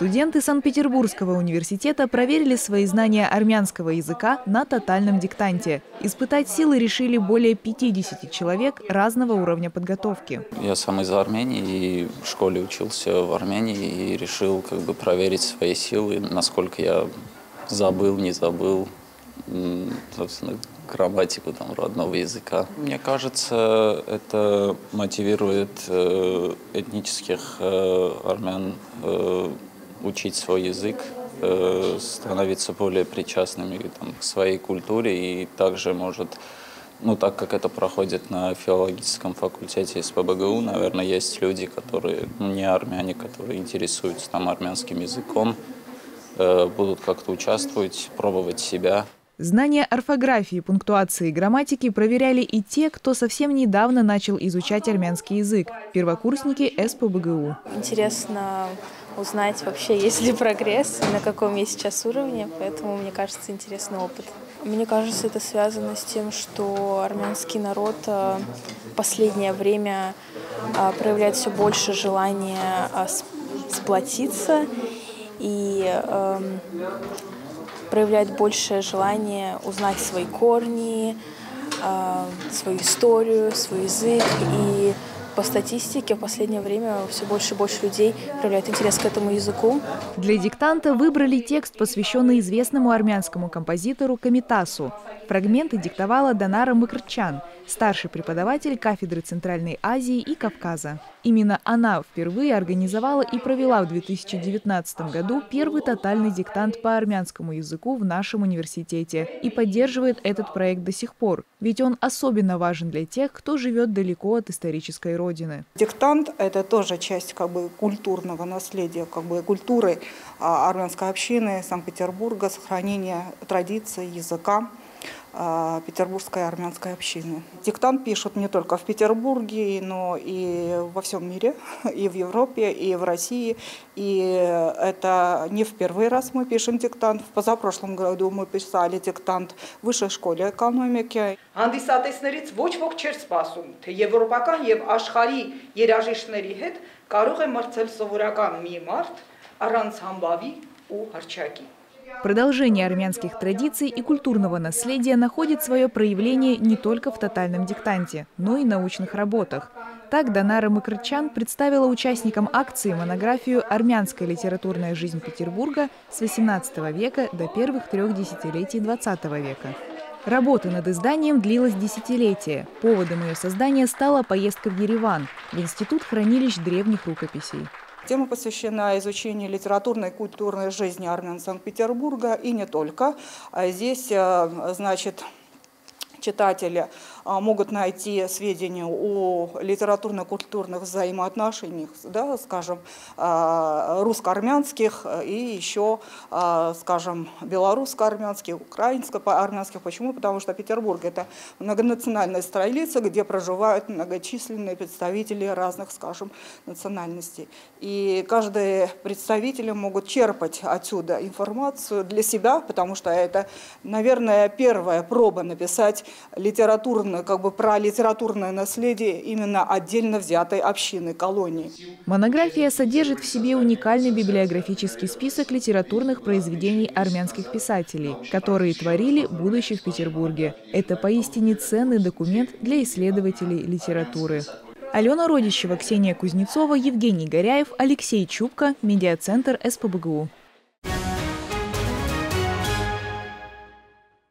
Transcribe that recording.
Студенты Санкт-Петербургского университета проверили свои знания армянского языка на тотальном диктанте. Испытать силы решили более 50 человек разного уровня подготовки. Я сам из Армении и в школе учился в Армении и решил проверить свои силы, насколько я забыл, не забыл, собственно, грамматику родного языка. Мне кажется, это мотивирует этнических армян учить свой язык, становиться более причастными к своей культуре и также может, так как это проходит на филологическом факультете СПбГУ, наверное, есть люди, которые не армяне, которые интересуются армянским языком, будут как-то участвовать, пробовать себя. Знания орфографии, пунктуации и грамматики проверяли и те, кто совсем недавно начал изучать армянский язык – первокурсники СПбГУ. Интересно узнать вообще, есть ли прогресс, на каком я сейчас уровне, поэтому, мне кажется, интересный опыт. Мне кажется, это связано с тем, что армянский народ в последнее время проявляет все больше желания сплотиться и проявляет большее желание узнать свои корни, свою историю, свой язык. И по статистике в последнее время все больше и больше людей проявляют интерес к этому языку. Для диктанта выбрали текст, посвященный известному армянскому композитору Комитасу. Фрагменты диктовала Данара Мыкртчян, старший преподаватель кафедры Центральной Азии и Кавказа. Именно она впервые организовала и провела в 2019 году первый тотальный диктант по армянскому языку в нашем университете и поддерживает этот проект до сих пор, ведь он особенно важен для тех, кто живет далеко от исторической родины. Диктант – это тоже часть культурного наследия, культуры армянской общины Санкт-Петербурга, сохранения традиций, языка петербургской армянской общины. Диктант пишут не только в Петербурге, но и во всем мире, и в Европе, и в России. И это не в первый раз мы пишем диктант. В позапрошлом году мы писали диктант в Высшей школе экономики. Հանդիսատեսներից ոչ ոք չէր սպասում, թե եվրոպական եւ աշխարհի երաժիշտների հետ կարող է մրցել սովորական մի մարդ առանց համբավի ու հռչակի. Продолжение армянских традиций и культурного наследия находит свое проявление не только в тотальном диктанте, но и научных работах. Так Данара Мыкртчян представила участникам акции монографию «Армянская литературная жизнь Петербурга с XVIII века до первых 3 десятилетий XX века». Работа над изданием длилась десятилетия. Поводом ее создания стала поездка в Ереван, в Институт хранилищ древних рукописей. Тема посвящена изучению литературной и культурной жизни армян Санкт-Петербурга и не только. Здесь, читатели могут найти сведения о литературно-культурных взаимоотношениях, русско-армянских и еще, белорусско-армянских, украинско-армянских. Почему? Потому что Петербург – это многонациональная столица, где проживают многочисленные представители разных, национальностей. И каждый представитель могут черпать отсюда информацию для себя, потому что это, наверное, первая проба написать про литературное наследие именно отдельно взятой общины, колонии. Монография содержит в себе уникальный библиографический список литературных произведений армянских писателей, которые творили, будучи в Петербурге. Это поистине ценный документ для исследователей литературы. Алена Родищева, Ксения Кузнецова, Евгений Горяев, Алексей Чубко, Медиацентр СПбГУ.